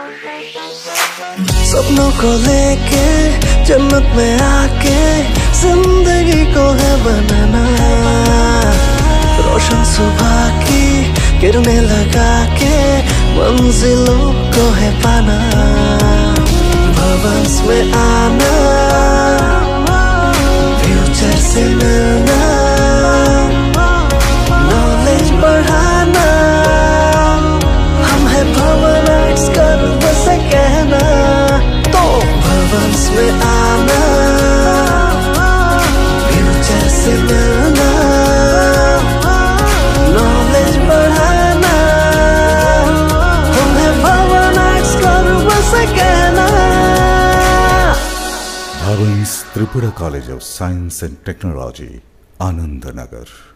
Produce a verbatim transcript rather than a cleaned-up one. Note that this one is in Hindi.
सपनों को लेके जन्नत में आके जिंदगी को है बनाना, रोशन सुबह की किरणें लगा के मंजिलों को है पाना। भवंस में आना, फ्यूचर से मिलना, नॉलेज बढ़ाना, हम है भवन आर्ट्स गर्व से कहना। तो भवंस में आना, फ्यूचर से मिलना, नॉलेज बढ़ाना, हम है भवन आर्ट्स गर्व से कहना। Bhavans Tripura College of Science and Technology, Anandanagar.